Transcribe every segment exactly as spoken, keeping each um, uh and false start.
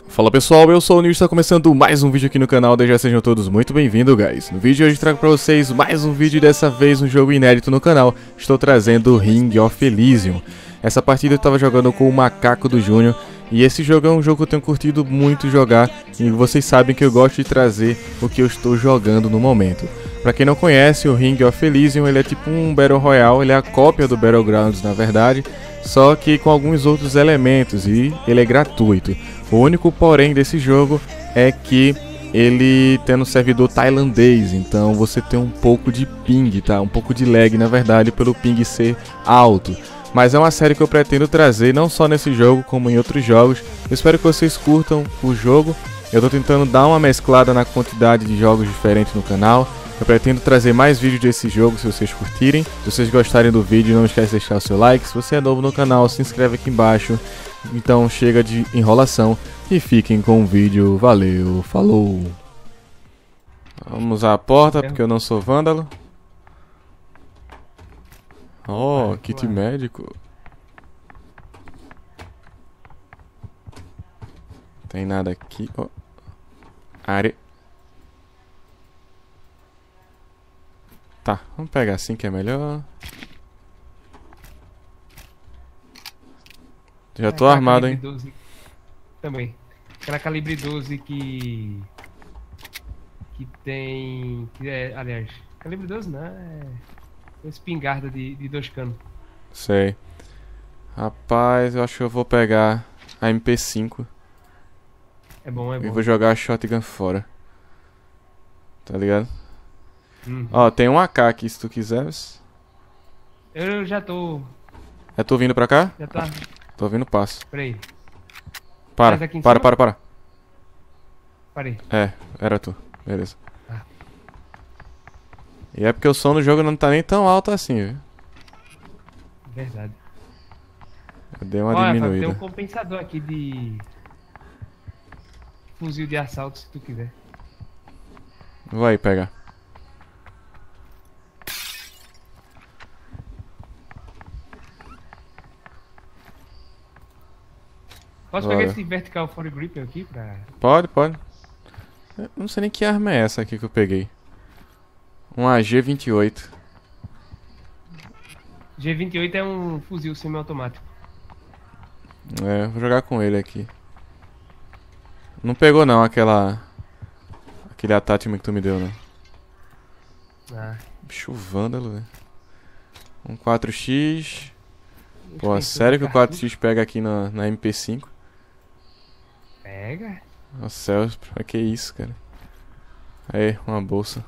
Fala pessoal, eu sou o Nil e está começando mais um vídeo aqui no canal, desde já sejam todos muito bem-vindos, guys. No vídeo de hoje trago pra vocês mais um vídeo, dessa vez um jogo inédito no canal. Estou trazendo o Ring of Elysium. Essa partida eu estava jogando com o Macaco do Júnior, e esse jogo é um jogo que eu tenho curtido muito jogar, e vocês sabem que eu gosto de trazer o que eu estou jogando no momento. Pra quem não conhece, o Ring of Elysium ele é tipo um Battle Royale, ele é a cópia do Battlegrounds na verdade, só que com alguns outros elementos, e ele é gratuito. O único porém desse jogo é que ele tem no servidor tailandês, então você tem um pouco de ping, tá? Um pouco de lag na verdade, pelo ping ser alto. Mas é uma série que eu pretendo trazer não só nesse jogo, como em outros jogos. Eu espero que vocês curtam o jogo. Eu tô tentando dar uma mesclada na quantidade de jogos diferentes no canal. Eu pretendo trazer mais vídeos desse jogo se vocês curtirem. Se vocês gostarem do vídeo, não esquece de deixar o seu like. Se você é novo no canal, se inscreve aqui embaixo. Então chega de enrolação e fiquem com o vídeo. Valeu, falou! Vamos usar a porta porque eu não sou vândalo. Oh, kit médico. Tem nada aqui. Oh. Área. Tá, vamos pegar assim que é melhor. Já tô armado, hein? doze. Também. Aquela calibre doze que... Que tem... Que é, aliás, calibre doze não, é... espingarda de, de dois canos. Sei. Rapaz, eu acho que eu vou pegar a M P cinco. É bom, é bom. E vou jogar a shotgun fora. Tá ligado? Hum. Ó, tem um A K aqui se tu quiseres. Eu já tô... É tu vindo pra cá? Já tá... Tô vindo passo. Peraí. Para, Mas aqui em para, cima? para, para. Parei. É, era tu. Beleza. Ah. E é porque o som do jogo não tá nem tão alto assim, viu? Verdade. Eu dei uma Olha, diminuída. tem um compensador aqui de... Fuzil de assalto, se tu quiser. Vai pegar. Posso Bora. pegar esse Vertical Foregrip aqui pra... Pode, pode. Eu não sei nem que arma é essa aqui que eu peguei. Um A G vinte e oito. G vinte e oito é um fuzil semiautomático. É, vou jogar com ele aqui. Não pegou não aquela... Aquele attachment que tu me deu, não. Ah. Bicho vândalo, velho. Um quatro X. Pô, Tem sério que o tudo quatro cartucho. X pega aqui na, na M P cinco? Pega. Nossa, céu, pra que isso, cara? Aí, uma bolsa.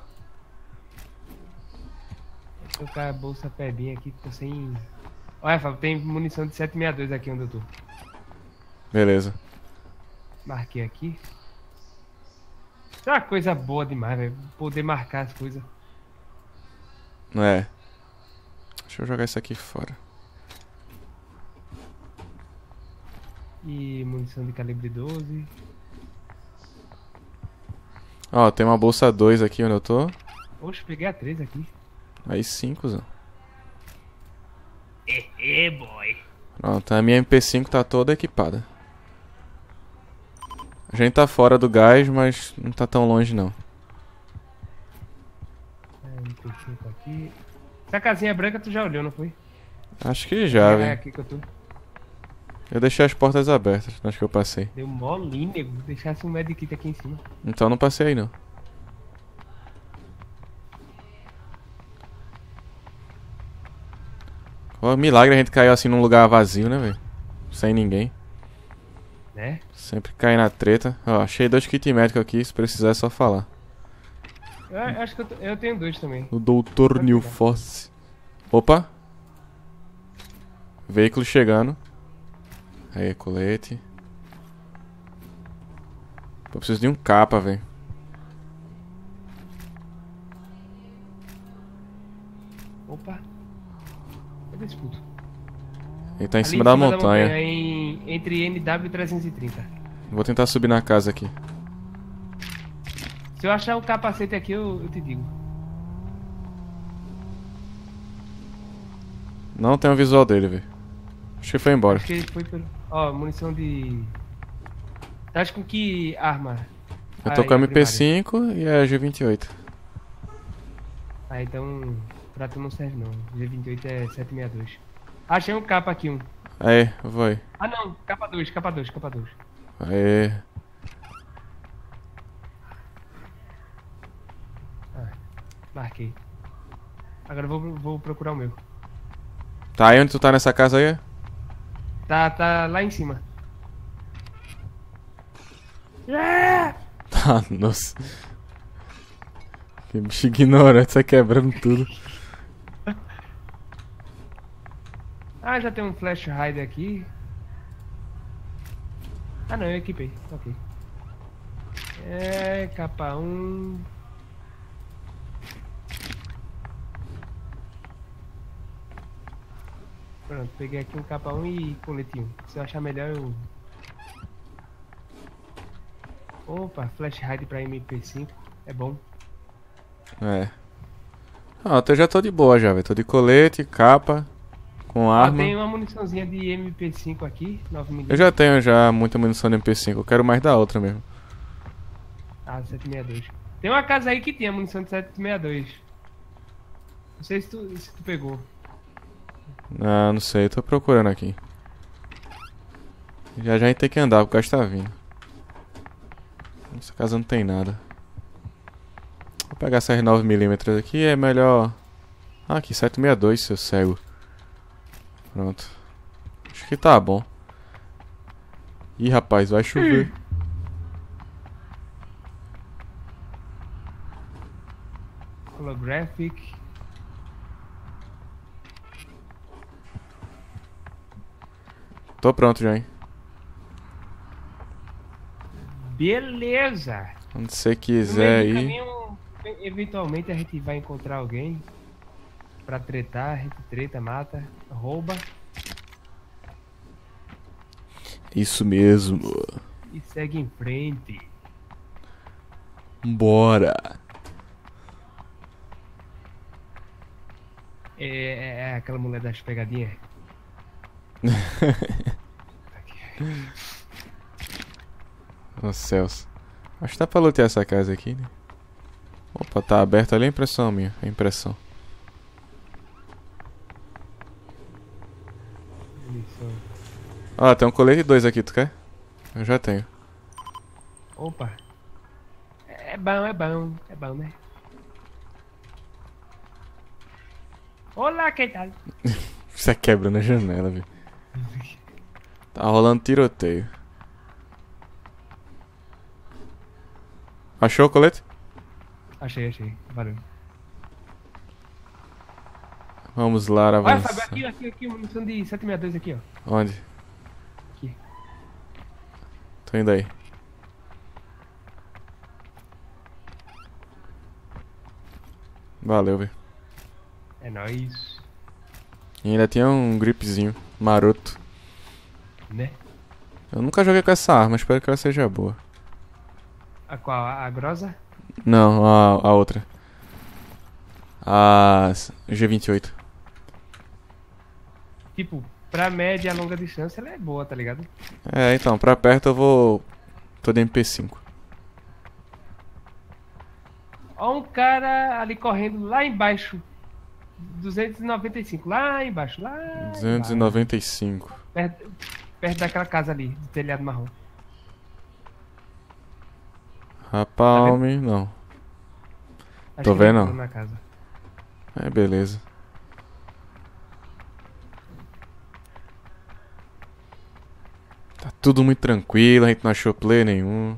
Vou colocar a bolsa pebinha aqui, tô sem... Olha, Fábio, tem munição de sete sessenta e dois aqui onde eu tô. Beleza. Marquei aqui. Isso é uma coisa boa demais, velho. Poder marcar as coisas. Não é? Deixa eu jogar isso aqui fora. E munição de calibre doze. Ó, tem uma bolsa dois aqui onde eu tô. Oxe, peguei a três aqui. Aí cinco, Zé. É, é, boy. Pronto, a minha M P cinco tá toda equipada. A gente tá fora do gás, mas não tá tão longe não. É, M P cinco aqui. Essa casinha branca tu já olhou, não foi? Acho que já, É velho. aqui que eu tô. Eu deixei as portas abertas, acho que eu passei. Deu molinho, nego. Deixasse um medkit aqui em cima. Então não passei aí não. Ó, milagre a gente caiu assim num lugar vazio, né, velho? Sem ninguém. Né? Sempre cai na treta. Ó, achei dois kits médicos aqui, se precisar é só falar. Eu acho que eu, tô- eu tenho dois também. O doutor Pode New pegar. Force. Opa! Veículo chegando. Aí, colete. Pô, eu preciso de um capa, velho. Opa. Cadê esse puto? Ele tá em Ali cima da montanha. em, entre N W trezentos e trinta. Vou tentar subir na casa aqui. Se eu achar o capacete aqui, eu, eu te digo. Não tem o visual dele, velho. Acho que foi embora. Acho que ele foi pelo... Ó, munição de... Tá com que arma? Eu tô Aí, com a a M P primária. cinco e a G vinte e oito. Ah, então pra tu não serve não. G vinte e oito é sete sessenta e dois. Achei um capa aqui, um. Aí, vai. Ah não, capa dois, capa dois, capa dois. Aí. Ah, marquei. Agora eu vou, vou procurar o meu. Tá aí onde tu tá nessa casa aí? Tá, tá lá em cima. Ah! Tá, nossa. Que bicho ignorante, sai quebrando tudo. Ah, já tem um flash rider aqui. Ah não, eu equipei. Ok. É, capa um. Pronto, peguei aqui um capa um e colete um. Se eu achar melhor eu... Opa, flash rider pra M P cinco. É bom. É. Ah, eu já tô de boa já, velho. Tô de colete, capa, com Ó, arma. tem uma muniçãozinha de M P cinco aqui, nove Eu milímetros. já tenho já muita munição de M P cinco, eu quero mais da outra mesmo. Ah, sete sessenta e dois. Tem uma casa aí que tinha munição de sete sessenta e dois. Não sei se tu, se tu pegou. Ah, não sei, tô procurando aqui. Já já a gente tem que andar, porque o gás tá vindo. Essa casa não tem nada. Vou pegar essas nove milímetros aqui, é melhor... Ah, aqui, sete sessenta e dois, seu cego. Pronto. Acho que tá bom. Ih, rapaz, vai chover. Holographic. Tô pronto já, hein. Beleza! Onde você No quiser meio do aí. caminho, eventualmente a gente vai encontrar alguém pra tretar, a gente treta, mata, rouba Isso mesmo. e segue em frente. Bora. É, é- é aquela mulher das pegadinhas. Ô céus. Acho que dá pra lutear essa casa aqui, né? Opa, tá aberto ali, a impressão minha. A impressão. Munição. Ó, tem um colete dois aqui, tu quer? Eu já tenho. Opa! É bom, é bom, é bom, né? Olá, que tal? Você quebra na janela, viu? Tá rolando tiroteio. Achou o colete? Achei, achei. Valeu. Vamos lá, Olha, avançar. Fábio, aqui, aqui, aqui, munição de sete sessenta e dois aqui, ó. Onde? Aqui. Tô indo aí. Valeu, velho. É nóis. E ainda tinha um gripzinho maroto. Né? Eu nunca joguei com essa arma, espero que ela seja boa. A qual? A, a grossa? Não, a, a outra. A G vinte e oito. Tipo, pra média e longa distância ela é boa, tá ligado? É, então, pra perto eu vou... Tô de M P cinco. Ó um cara ali correndo lá embaixo. duzentos e noventa e cinco, lá embaixo, lá duzentos e embaixo. noventa e cinco. Perto, perto daquela casa ali, de telhado marrom. Rapalme, não. Acho Tô que ele vendo. entrou na casa. É, beleza. Tá tudo muito tranquilo, a gente não achou play nenhum.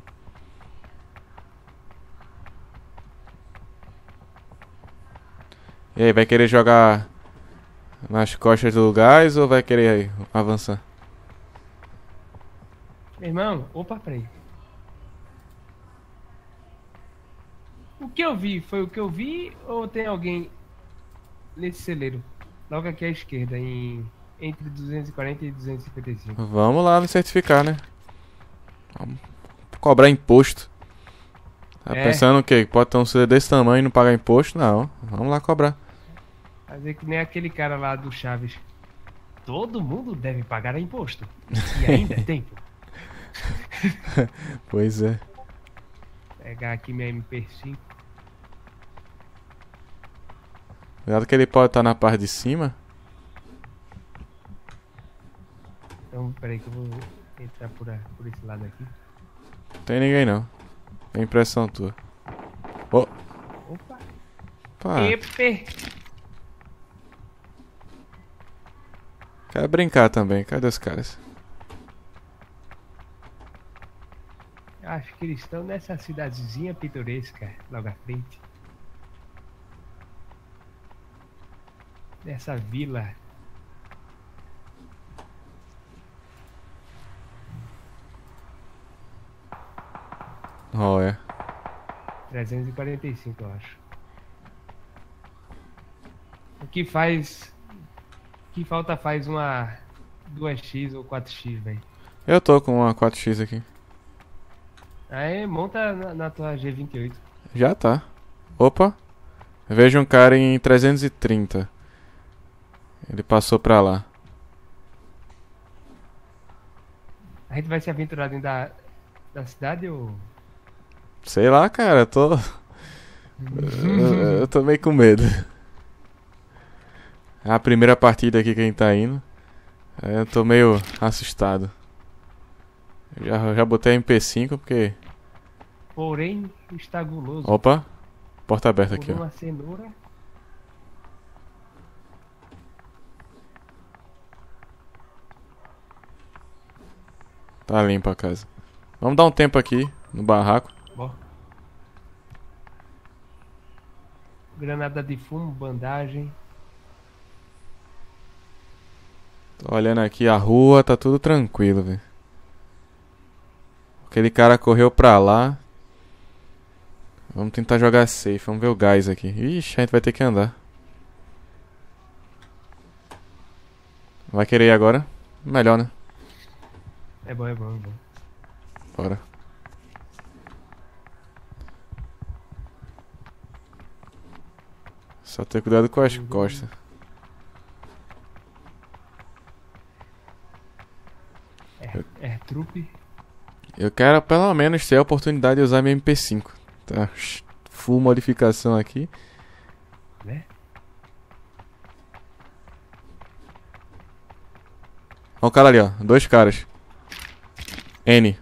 E aí, vai querer jogar nas costas do gás ou vai querer aí, avançar? Meu irmão, opa, peraí. O que eu vi foi o que eu vi ou tem alguém nesse celeiro? Logo aqui à esquerda, em entre duzentos e quarenta e duzentos e cinquenta e cinco. Vamos lá me certificar, né? Vamos cobrar imposto. Tá É. pensando o quê? Pode ter um C D desse tamanho e não pagar imposto? Não. Vamos lá cobrar. Fazer que nem aquele cara lá do Chaves. Todo mundo deve pagar imposto. E ainda é tempo. Pois é. Pegar aqui minha M P cinco. Cuidado que ele pode estar na parte de cima. Então, peraí que eu vou entrar por, a, por esse lado aqui. Não tem ninguém não. É impressão tua. Oh. Opa! Pá. Epe! Quero brincar também. Cadê os caras? Acho que eles estão nessa cidadezinha pitoresca, logo à frente. Nessa vila. Oh, é. trezentos e quarenta e cinco, eu acho. O que faz... O que falta faz uma... duas x ou quatro x, velho. Eu tô com uma quatro x aqui. Aí monta na, na tua G vinte e oito. Já tá. Opa. Vejo um cara em trezentos e trinta. Ele passou pra lá. A gente vai se aventurar dentro da, da cidade ou... Sei lá, cara. Eu tô... eu, eu tô meio com medo. É a primeira partida aqui que a gente tá indo. Eu tô meio assustado. Já, já botei a M P cinco porque... Porém, está guloso. Opa. Porta aberta Por aqui, ó. uma cenoura. Tá limpa a casa. Vamos dar um tempo aqui no barraco. Bom. Granada de fumo, bandagem. Tô olhando aqui a rua, tá tudo tranquilo, velho. Aquele cara correu pra lá. Vamos tentar jogar safe, vamos ver o gás aqui. Ixi, a gente vai ter que andar. Vai querer ir agora? Melhor, né? É bom, é bom, é bom. Bora. Só ter cuidado com as costas. É, é trupe. Eu quero pelo menos ter a oportunidade de usar minha M P cinco. Tá, full modificação aqui. Né? Olha o cara ali, ó. Dois caras. N.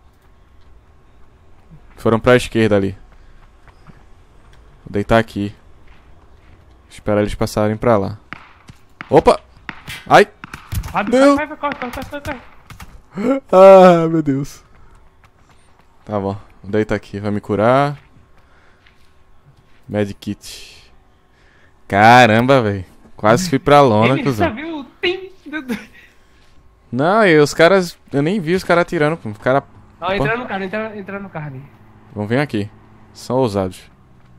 Foram pra esquerda ali. Vou deitar aqui. Esperar eles passarem pra lá. Opa! Ai! Fábio, Meu... vai, vai, corre, corre, corre, corre. Ah, meu Deus. Tá bom. Vou deitar aqui. Vai me curar. Medkit. Caramba, velho. Quase fui pra lona, Ele cuzão. só viu o tim do... Não, e os caras... Eu nem vi os caras atirando, pô. O cara... Ó, entra no carro, entra, entra no carro ali. Vão vir aqui. São ousados.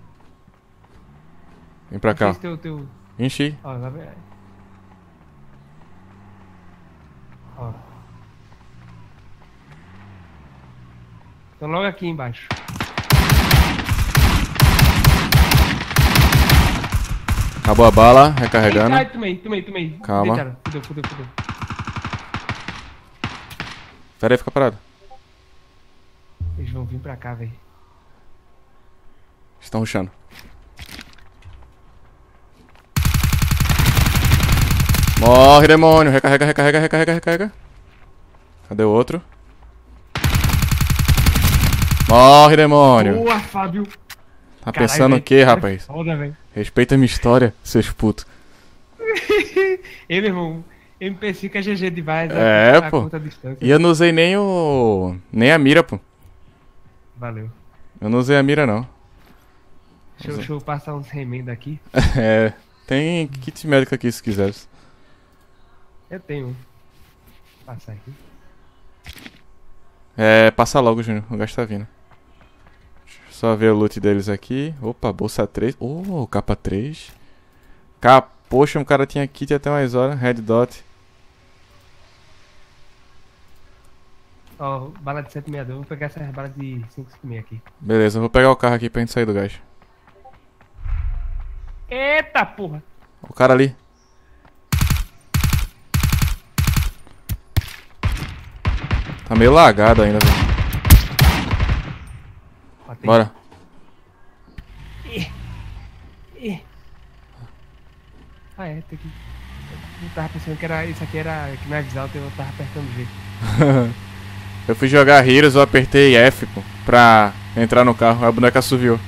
Vem pra cá. Esse Teu, teu... Enchi. Ó, lá vem. Ó. Tô logo aqui embaixo. Acabou a bala. Recarregando. Ai, tomei, tomei, tomei. Calma. Deitaram. Fudeu, fudeu, fudeu. Pera aí, fica parado. Eles vão vir pra cá, velho. Estão rushando. Morre, demônio. Recarrega, recarrega, recarrega, recarrega. Cadê o outro? Morre, demônio. Boa, Fábio. Tá Caralho, pensando o velho, quê, cara rapaz? Foda, velho. Respeita a minha história, seus putos. Ei, meu irmão. M P cinco é G G demais. É, a pô. curta distância. E eu não usei nem o... Nem a mira, pô. Valeu. Eu não usei a mira, não. Deixa, eu- deixa eu passar uns remendos aqui. É... Tem kit médico aqui, se quiser. Eu tenho. Vou passar aqui. É... Passa logo, Júnior. O gasto tá vindo. Deixa eu só ver o loot deles aqui. Opa, bolsa três. Oh, capa três. Capa... Poxa, um cara tinha kit até mais hora. Red dot. Ó, bala de sete sessenta e dois. Vou pegar essas balas de cinco cinquenta e seis aqui. Beleza, eu vou pegar o carro aqui pra gente sair do gás. Eita porra! O cara ali. Tá meio lagado ainda, velho. Matei. Bora. Ih. Ih. Ah, é, tem que... Eu tava pensando que era... Isso aqui era... Que na visão eu tava apertando G. Eu fui jogar Heroes, eu apertei F, pô, pra entrar no carro, a boneca assoviou.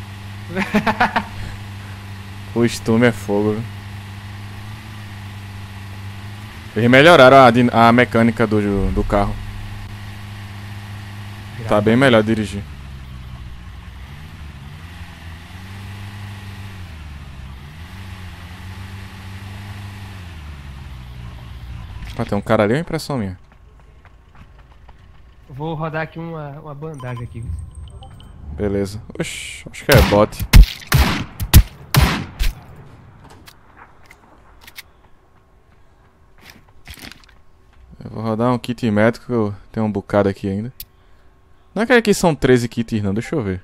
O stume é fogo, viu? Eles melhoraram a, din- a mecânica do, do carro. Tá bem melhor dirigir. Ah, tem um cara ali, é impressão minha. Vou rodar aqui uma, uma bandagem aqui. Beleza. Oxi, acho que é bot. Eu vou rodar um kit médico que eu tenho um bocado aqui ainda. Não é que aqui são treze kits não, deixa eu ver.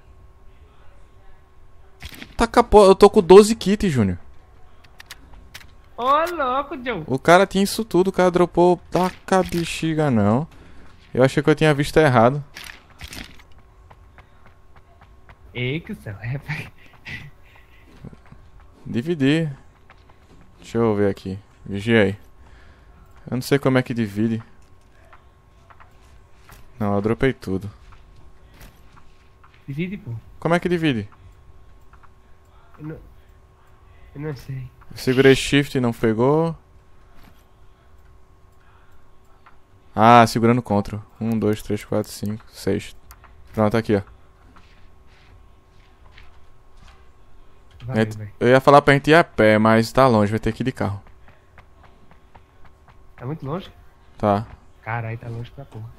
Tá capô, eu tô com doze kits, Júnior. Ô, louco, Joe. O cara tinha isso tudo, o cara dropou. Taca bexiga não. Eu achei que eu tinha visto errado. Ei, que céu. Dividir. Deixa eu ver aqui. Vigia aí. Eu não sei como é que divide. Não, eu dropei tudo. Divide, pô. Como é que divide? Eu não... Eu não sei. Eu segurei shift e não pegou. Ah, segurando Ctrl. um, dois, três, quatro, cinco, seis. Pronto, aqui, ó. Valeu, velho. Eu ia falar pra gente ir a pé, mas tá longe, vai ter que ir de carro. Tá muito longe? Tá. Caralho, tá longe pra porra.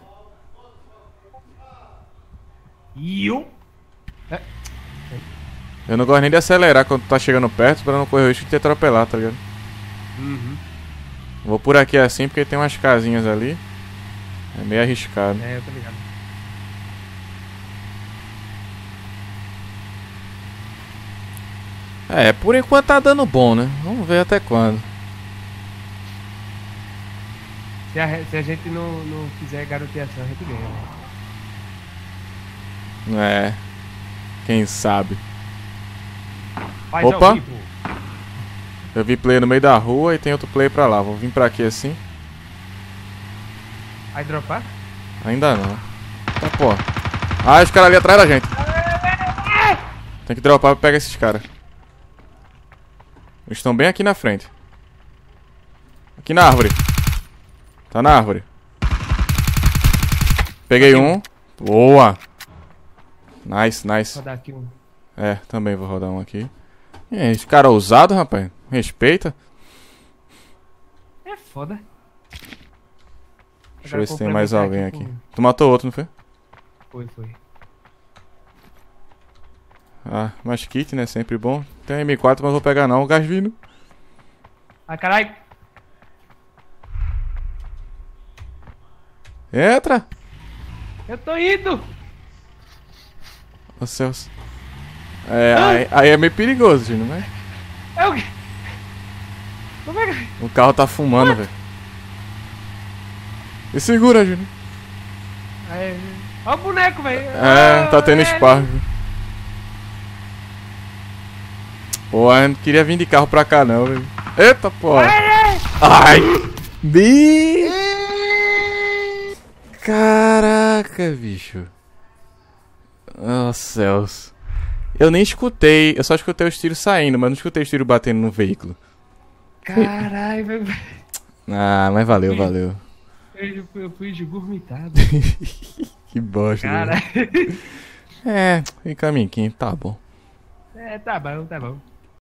E eu? É. Eu não gosto nem de acelerar quando tá chegando perto pra não correr o risco de te atropelar, tá ligado? Uhum. Vou por aqui assim porque tem umas casinhas ali. É meio arriscado. É, eu tô ligado. É, por enquanto tá dando bom, né? Vamos ver até quando. Se a, se a gente não, não fizer garoteação, a gente ganha, né? É. Quem sabe. Faz Opa! ao vivo. Eu vi player no meio da rua e tem outro player pra lá. Vou vir pra aqui assim. Vai dropar? Ainda não. Tá, pô. Ah, os caras ali atrás da gente. Tem que dropar pra pegar esses caras. Eles estão bem aqui na frente. Aqui na árvore. Tá na árvore. Peguei um. Boa. Nice, nice. Vou dar aqui um. É, também vou rodar um aqui. É, esse cara ousado, rapaz. Respeita. É foda. Deixa eu ver se tem Agora mais complementar alguém aqui aqui. com- Tu matou outro, não foi? Foi, foi. Ah, mais kit, né? Sempre bom. Tem M quatro, mas não vou pegar não. O gás vindo. Ai, caralho. Entra! Eu tô indo. Ô Celso. É, aí, aí é meio perigoso, Júnior, né? É o quê? Como é que... O carro tá fumando, velho. E segura, Júnior. Aí, ó o boneco, velho. É, tá tendo Ah, spark. Pô, eu não queria vir de carro pra cá não, velho. Eita, pô. Ai! Bi! Caraca, bicho. Nossa, céus. Eu nem escutei, eu só escutei os tiros saindo, mas não escutei os tiros batendo no veículo. Caralho, velho. Ah, mas valeu, valeu. Eu, eu fui esgurmitado. Que bosta. Caralho. É, em caminho, tá bom. É, tá bom, tá bom.